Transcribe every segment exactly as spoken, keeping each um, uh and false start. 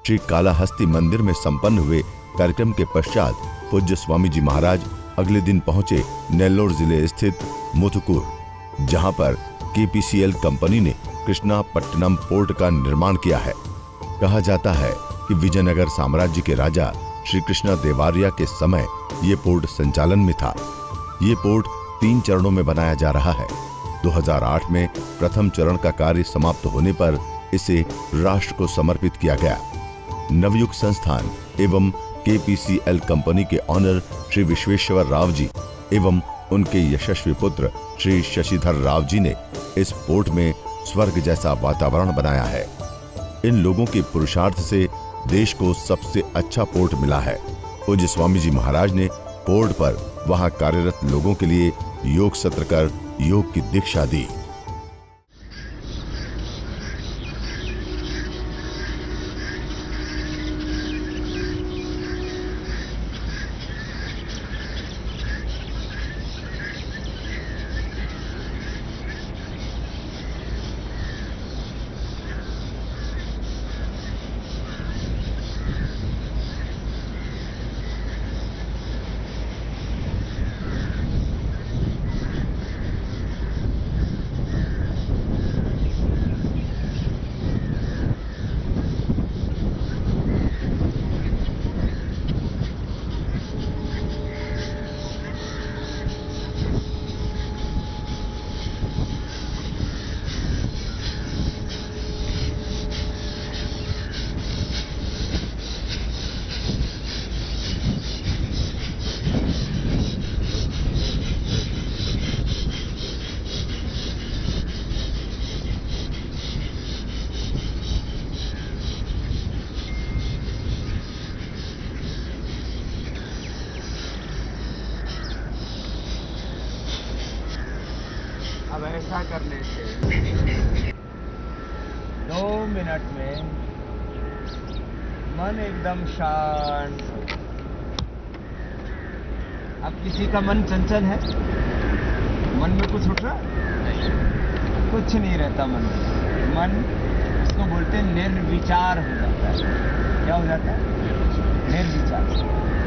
श्री कालाहस्ती मंदिर में संपन्न हुए कार्यक्रम के पश्चात पूज्य स्वामी जी महाराज अगले दिन पहुंचे नेल्लोर जिले स्थित मुथुकूर, जहां पर केपीसीएल कंपनी ने कृष्णापट्टनम पोर्ट का निर्माण किया है। कहा जाता है कि विजयनगर साम्राज्य के राजा श्री कृष्णा देवारिया के समय ये पोर्ट संचालन में था। ये पोर्ट तीन चरणों में बनाया जा रहा है। दो हज़ार आठ में प्रथम चरण का कार्य समाप्त होने पर इसे राष्ट्र को समर्पित किया गया। नवयुग संस्थान एवं केपीसीएल कंपनी के ऑनर श्री विश्वेश्वर राव जी एवं उनके यशस्वी पुत्र श्री शशिधर राव जी ने इस पोर्ट में स्वर्ग जैसा वातावरण बनाया है। इन लोगों के पुरुषार्थ से देश को सबसे अच्छा पोर्ट मिला है। पूज्य स्वामी जी महाराज ने पोर्ट पर वहां कार्यरत लोगों के लिए योग सत्र कर योग की दीक्षा दी। अब ऐसा करने से दो मिनट में मन एकदम शांत हो। अब किसी का मन चंचल है, मन में कुछ उठ रहा नहीं, कुछ नहीं रहता मन में। मन उसको बोलते हैं निर्विचार हो जाता है। क्या हो जाता है? निर्विचार।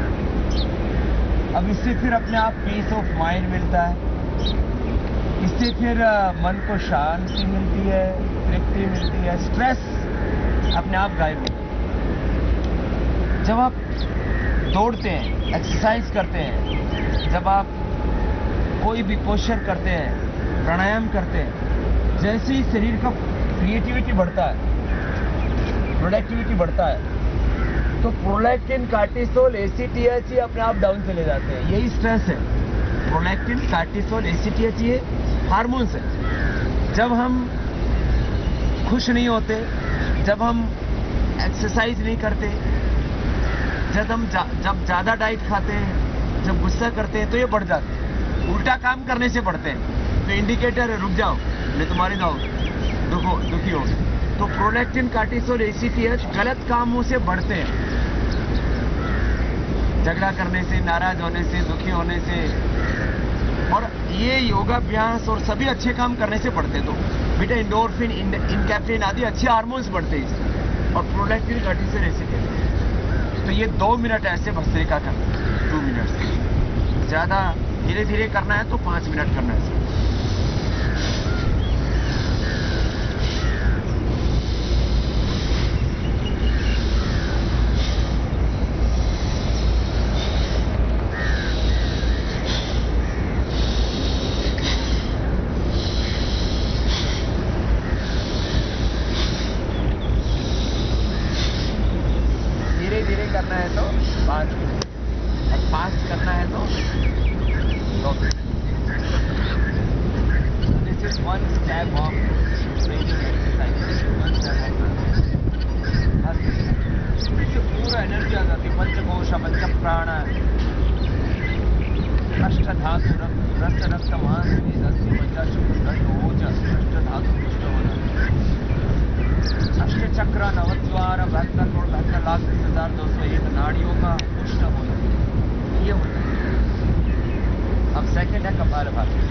अब इससे फिर अपने आप पीस ऑफ माइंड मिलता है, इससे फिर मन को शांति मिलती है, तृप्ति मिलती है, स्ट्रेस अपने आप गायब होता है। जब आप दौड़ते हैं, एक्सरसाइज करते हैं, जब आप कोई भी पोस्चर करते हैं, प्राणायाम करते हैं, जैसे ही शरीर का क्रिएटिविटी बढ़ता है, प्रोडक्टिविटी बढ़ता है, तो प्रोलैक्टिन, कार्टिसोल, एसीटीएच ही अपने आप डाउन चले जाते हैं। यही स्ट्रेस है। प्रोलैक्टिन, कार्टिसोल, एसीटीएच ये हार्मोन्स है। जब हम खुश नहीं होते, जब हम एक्सरसाइज नहीं करते, जब हम जा, जब ज़्यादा डाइट खाते हैं, जब गुस्सा करते हैं, तो ये बढ़ जाते हैं। उल्टा काम करने से बढ़ते हैं। तो इंडिकेटर है, रुक जाओ नहीं तुम्हारी जाओ दुखो दुखी हो। तो प्रोलैक्टिन, कार्टिसोल, एसीटीएच गलत कामों से बढ़ते हैं। झगड़ा करने से, नाराज होने से, दुखी होने से, और ये योगाभ्यास और सभी अच्छे काम करने से बढ़ते। तो बीटा एंडोर्फिन, इनकैप्रिन आदि अच्छे हार्मोन्स बढ़ते हैं, और प्रोलैक्टिन, कार्टिसोल, एसीटीएच। तो ये दो मिनट ऐसे भस्त्रिका करना, टू मिनट्स। ज़्यादा धीरे धीरे करना है तो पाँच मिनट करना है। करना है तो पाँच मिनट, और फास्ट करना है तो दो मिनट। This is one step of training exercise. इससे पूरा एनर्जी आ जाती है। पंचकोश, पंच प्राण, अष्ट धातु, रक्त रक्त मांस अस्थि मज्जा शुक्र ओजस, अष्ट धातु पुष्ट हो जाता। अष्ट चक्र, नवद्वार, बहत्तर करोड़ बहत्तर लाख बीस हजार दो सौ एक नाड़ियों का पुष्ट होना, ये होता है। अब सेकंड है कपालभाति।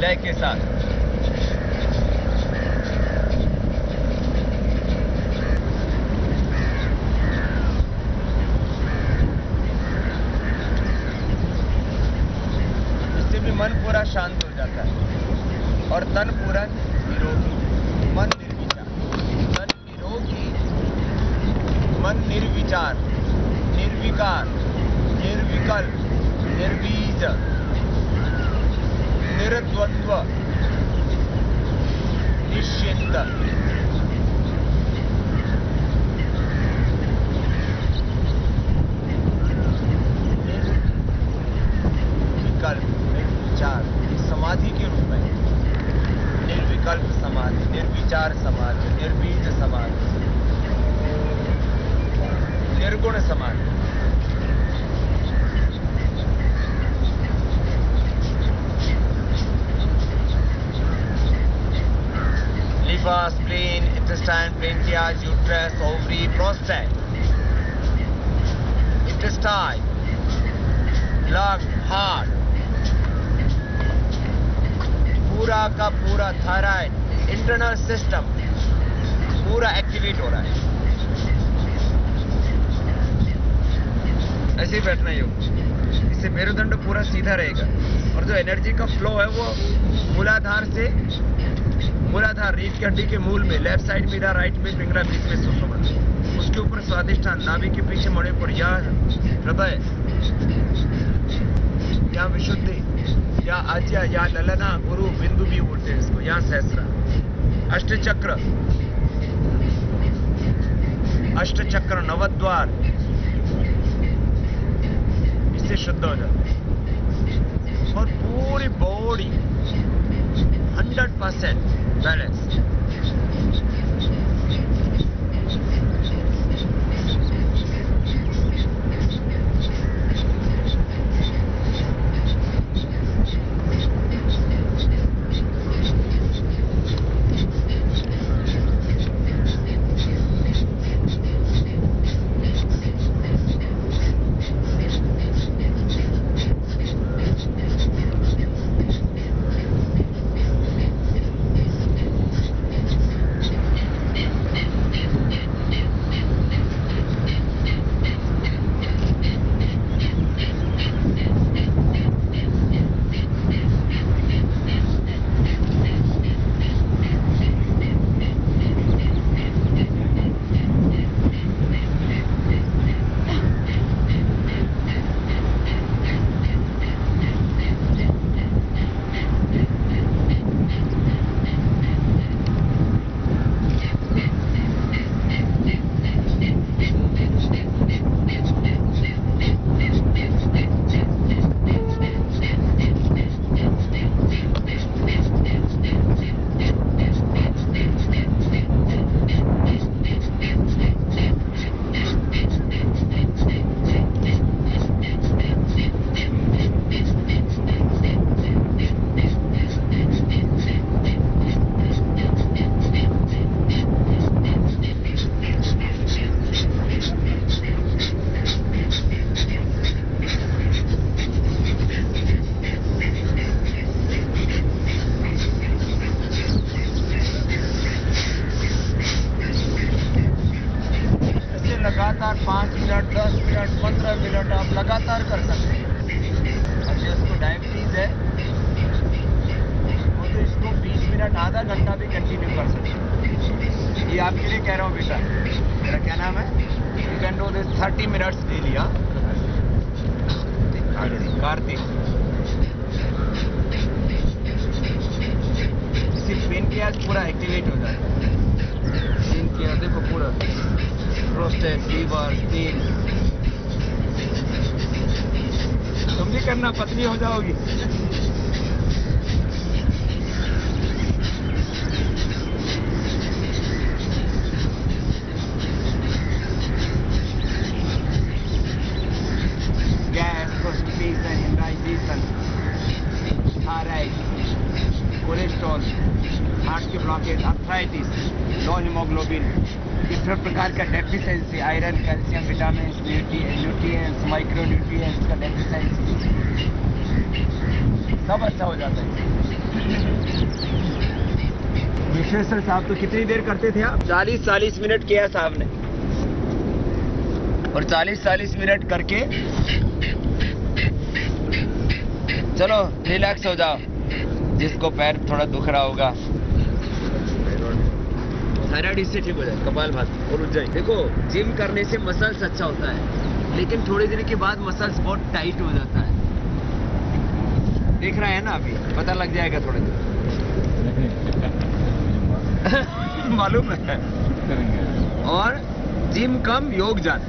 लय के साथ। इससे भी मन पूरा शांत हो जाता है और तन पूरा निरोगी, मन निर्विचार, तन निरोगी, मन निर्विचार, निर्विकार, निर्विकल्प, निर्बीज, निर्द्वंद्व, निश्चिंत। निर्विकल्प, निर्विचार, समाधि के रूप में निर्विकल्प समाधि, निर्विचार समाधि, निर्बीज समाधि, निर्गुण समाधि। liver, spleen, intestine, pancreas, uterus, ovary, prostate, intestine, lung, heart, पूरा का पूरा थायराइड, इंटरनल सिस्टम पूरा एक्टिवेट हो रहा है। ऐसे ही बैठना योग, इससे मेरुदंड पूरा सीधा रहेगा और जो एनर्जी का फ्लो है वो मूलाधार से, मूलाधार रीढ़ की हड्डी के मूल में, लेफ्ट साइड मीरा, राइट में पिंगला, बीच में सुषुम्ना, उसके ऊपर स्वादिष्ठान, नाभि के पीछे मणिपुर, यहाँ हृदय, यहाँ विशुद्धि, या आज्या, या ललना, गुरु, बिंदु भी बोलते हैं इसको, यहाँ सहस्रा, अष्टचक्र, अष्टचक्र, नवद्वार, इससे शुद्ध हो जाता है और पूरी बॉडी हंड्रेड परसेंट बैलेंस। लगातार पाँच मिनट, दस मिनट, पंद्रह मिनट आप लगातार कर सकते हैं। और जिसको डायबिटीज है वो तो इसको बीस मिनट, आधा घंटा भी कंटिन्यू कर सकते हैं। ये आपके लिए कह रहा हूँ बेटा, मेरा क्या नाम है, you can do this thirty minutes daily. हाँ, कार्तिक, इससे पेनक्रियाज पूरा एक्टिवेट हो जाता है। पेनक्रियाज देखो पूरा, प्रोस्टेट, लीवर, स्प्लीन, तुम भी करना, पतली हो जाओगी। Gas, constipation, indigestion, thyroid, cholesterol, heart की blockage, arthritis, low haemoglobin, different प्रकार का deficiency, iron, calcium, vitamin, nutrients, micro nutrients का डेफिशिएंसी, सब अच्छा हो जाता है। विश्वेश्वर साहब तो कितनी देर करते थे आप? चालीस चालीस मिनट किया साहब ने, और चालीस चालीस मिनट करके चलो रिलैक्स हो जाओ, जिसको पैर थोड़ा दुख रहा होगा। थायराइड इससे ठीक हो जाए, कपालभाति और उज्जैन। देखो जिम करने से मसल्स अच्छा होता है, लेकिन थोड़ी देर के बाद मसल्स बहुत टाइट हो जाता है। देख रहा है ना, अभी पता लग जाएगा थोड़ी देर। मालूम है। और जिम कम योग ज्यादा।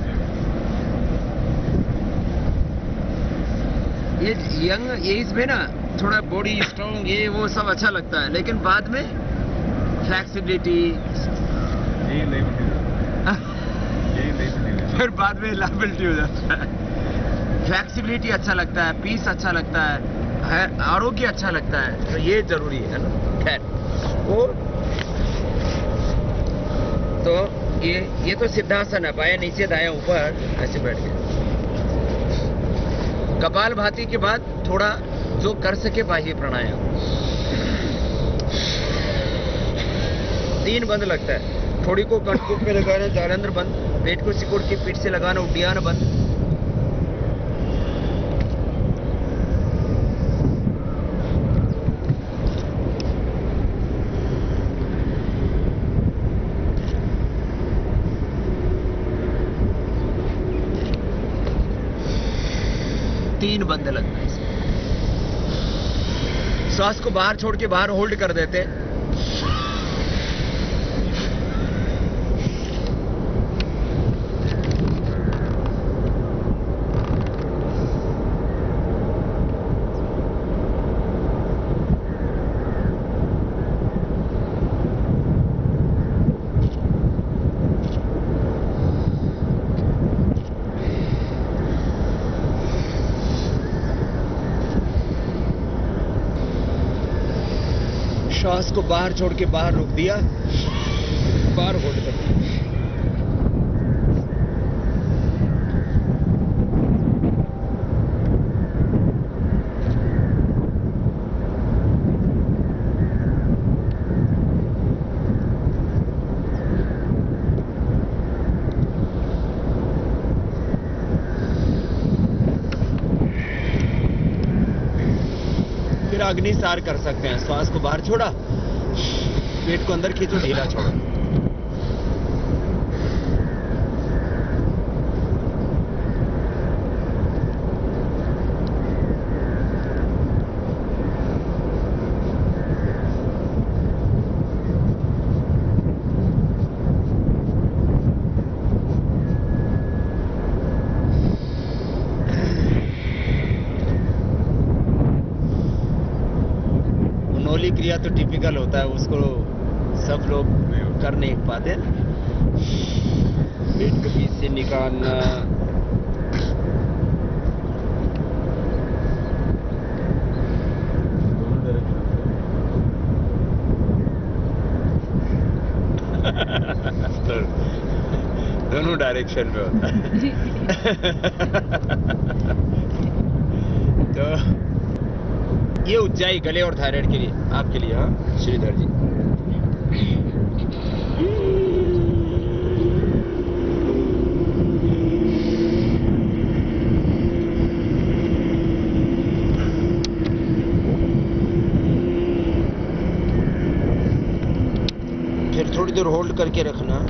ये यंग एज में ना थोड़ा बॉडी स्ट्रॉन्ग ये वो सब अच्छा लगता है, लेकिन बाद में फ्लेक्सिबिलिटी फिर बाद में लाइबिलिटी हो जाता है। फ्लेक्सिबिलिटी अच्छा लगता है, पीस अच्छा लगता है, है आरोग्य अच्छा लगता है, तो ये जरूरी है ना। खैर वो तो ये ये तो सिद्धासन है, बाया नीचे दाया ऊपर ऐसे बैठ गए। कपालभाति के बाद थोड़ा जो कर सके बाह्य प्राणायाम। तीन बंद लगता है, थोड़ी को कटकुट पे लगाना जालंधर बंद, पेट को सिकुड़ के पीठ से लगाना उड्डयन बंद। तीन बंद लगता है। श्वास को बाहर छोड़ के बाहर होल्ड कर देते हैं। श्वास को बाहर छोड़ के बाहर रोक दिया, बाहर होल्ड कर दिया। फिर अग्निसार कर सकते हैं। श्वास को बाहर छोड़ा, पेट को अंदर खींचो, ढीला छोड़ो। नोली क्रिया तो टिपिकल होता है, उसको सब लोग कर नहीं पाते ना। पेट के बीच से निकालना, दोनों डायरेक्शन में होता है। तो ये उज्जाई गले और थायराइड के लिए, आपके लिए। हाँ श्रीधर जी, फिर थोड़ी देर होल्ड करके रखना।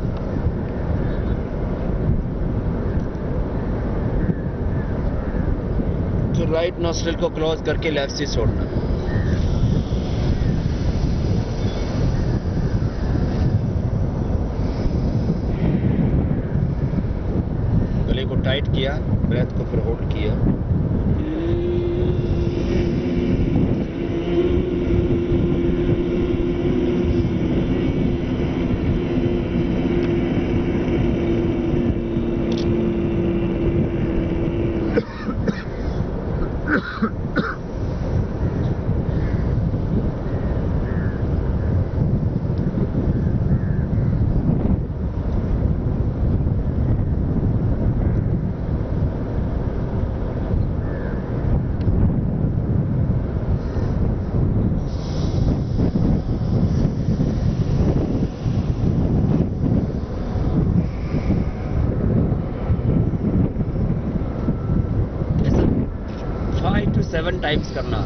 फिर राइट नॉस्ट्रिल को क्लोज करके लेफ्ट से छोड़ना। गले को टाइट किया, ब्रेथ को फिर होल्ड किया। टाइम्स करना।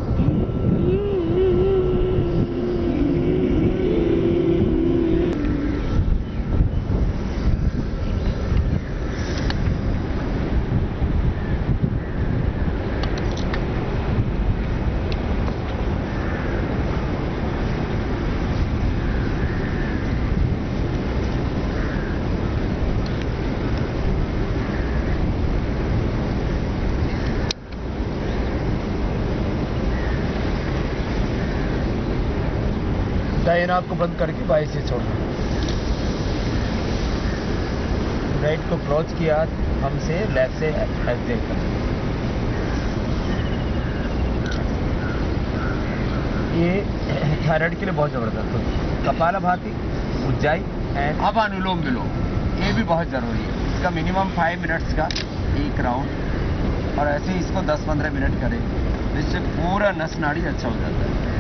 दाएं नाक को बंद करके बाएं से छोड़ना। राइट को क्लोज किया हमसे, लेफ्ट से एक्सेल करना। ये थायराइड के लिए बहुत जबरदस्त होती है। कपालभाति, उज्जाई एंड अब अनुलोम विलोम, ये भी बहुत जरूरी है। इसका मिनिमम फाइव मिनट्स का एक राउंड, और ऐसे ही इसको दस पंद्रह मिनट करें, इससे पूरा नस नाड़ी अच्छा हो जाता है।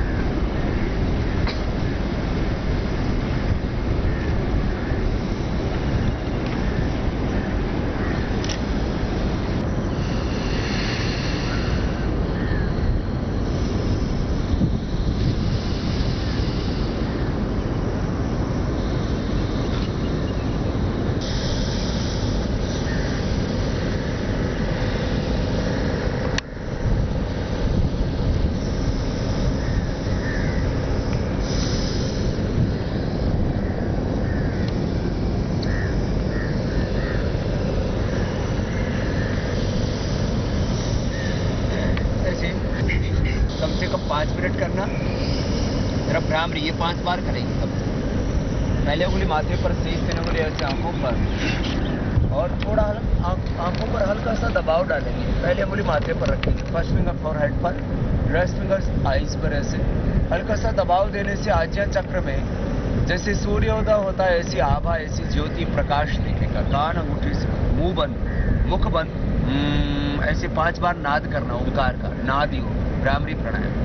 कम से कम पाँच मिनट करना। जरा भ्रामरी ये पांच बार करेंगे। तब पहले उंगली माथे पर, तीसरी उंगली ऐसे आंखों पर, और थोड़ा आंखों पर हल्का सा दबाव डालेंगे। पहले उंगली माथे पर रखेंगे, फर्स्ट फिंगर फॉरहेड पर, रेस्ट फिंगर आईज पर। ऐसे हल्का सा दबाव देने से आज्ञा चक्र में जैसे सूर्योदय होता है, ऐसी आभा, ऐसी ज्योति प्रकाश दिखेगा। कान अंगूठी से, मुंह बंद, मुख बंद, ऐसे पांच बार नाद करना, ओंकार का नाद ही हो, भ्रामरी प्राणायाम।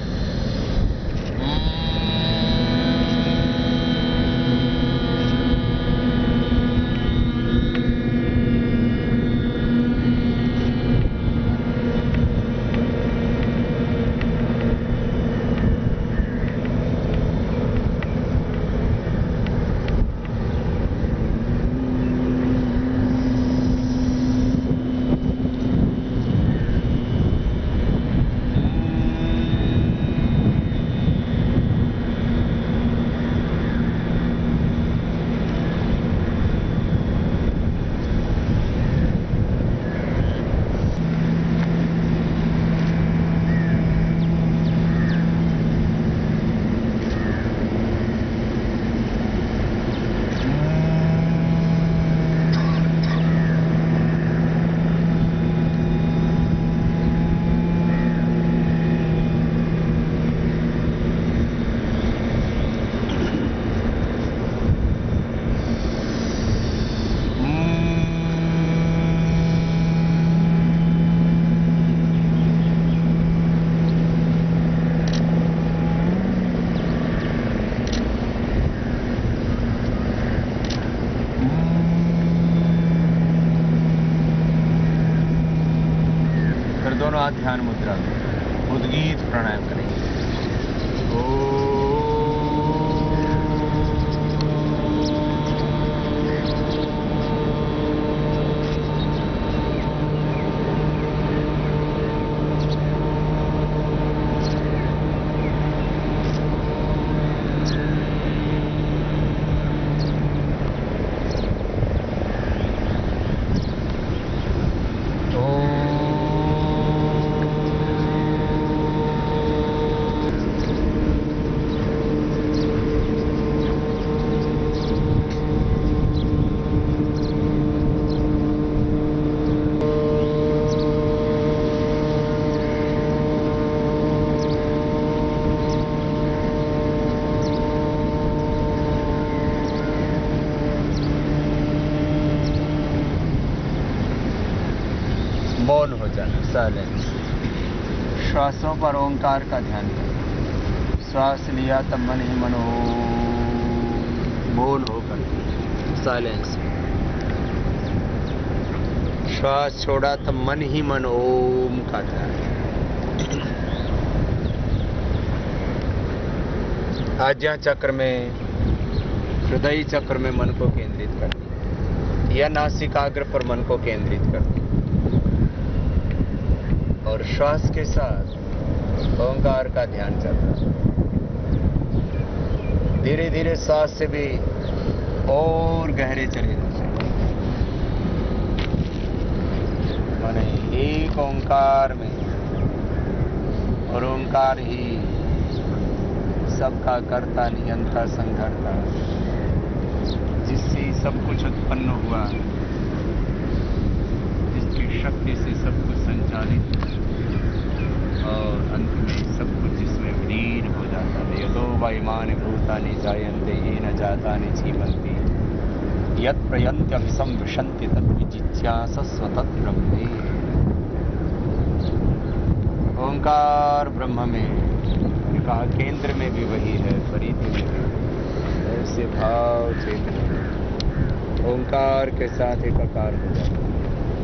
दोनों हाथ ध्यान मुद्रा में उद्गीत प्राणायाम करेंगे। मौन हो जाना, साइलेंस। श्वासों पर ओंकार का ध्यान करें। श्वास लिया तब मन ही मन हो, मौन होकर साइलेंस। श्वास छोड़ा तब मन ही मन ओम का ध्यान। आज्ञा चक्र में, हृदय चक्र में मन को केंद्रित करनी या नासिकाग्र पर मन को केंद्रित करनी और श्वास के साथ ओंकार का ध्यान चल रहा है। धीरे धीरे सांस से भी और गहरे चले जाते हैं। माने एक ओंकार में, और ओंकार ही सबका कर्ता नियंता संघर्ता, जिससे सब कुछ उत्पन्न हुआ, जिसकी शक्ति से सब कुछ संचालित और अंत में सब कुछ जिसमें विलीन हो जाता है। यतो वैमानि भूतानि जायन्ते येन जातानि जीवन्ति यत् प्रयन्त्यभिसं विशन्ति तद्विजिज्ञासस्व तद्ब्रह्मे। ओंकार ब्रह्म में कहा, केंद्र में भी वही है, परिधि में भी ऐसे भाव चेतन ओंकार के साथ एकाकार हो जाता है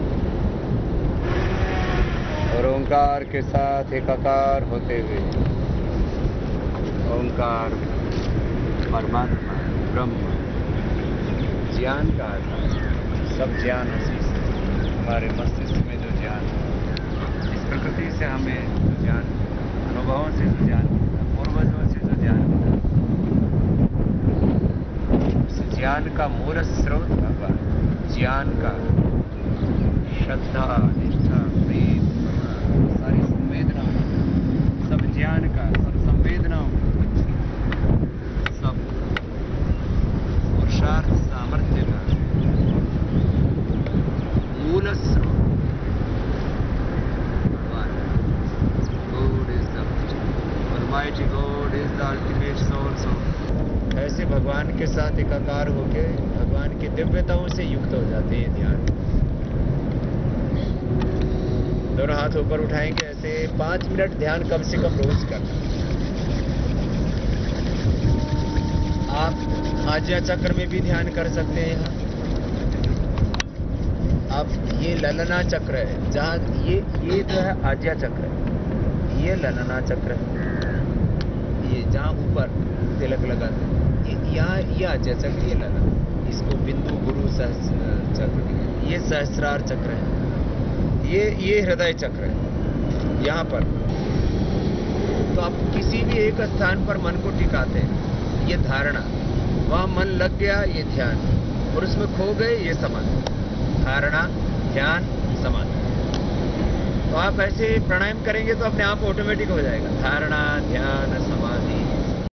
और ओंकार के साथ एकाकार होते हुए ओंकार परमात्मा ब्रह्म ज्ञान का आधार, सब ज्ञान उसी से, हमारे मस्तिष्क में जो ज्ञान है, इस प्रकृति से हमें जो ज्ञान, अनुभवों से जो ज्ञान, पूर्वजों से जो ज्ञान, उस ज्ञान का मूल स्रोत भगवान, ज्ञान का श्रद्धा, इच्छा, प्रेम, सारी संवेदनाओं, सब ज्ञान का, सब संवेदनाओं, सब पुरुषार्थ सामर्थ्य का मूल स्रोत God is the Almighty God is the ultimate source of। ऐसे भगवान के साथ एकाकार होके भगवान की दिव्यताओं से युक्त हो जाते हैं ध्यान। दोनों हाथ ऊपर उठाएंगे, ऐसे पांच मिनट ध्यान कम से कम रोज करना। आप आज्ञा चक्र में भी ध्यान कर सकते हैं। अब ये ललना चक्र है, जहाँ ये ये जो है आज्ञा चक्र है, ये ललना चक्र है, ये जहाँ ऊपर तिलक लगा ये यहाँ ये आज्ञा चक्र, ये ललना, इसको बिंदु गुरु सहस्र चक्र, ये सहस्रार चक्र है, ये ये हृदय चक्र है यहाँ पर। तो आप किसी भी एक स्थान पर मन को टिकाते हैं, ये धारणा, वहाँ मन लग गया ये ध्यान, और उसमें खो गए ये समाधि। धारणा, ध्यान, समाधि। तो आप ऐसे प्राणायाम करेंगे तो अपने आप ऑटोमेटिक हो जाएगा, धारणा, ध्यान, समाधि।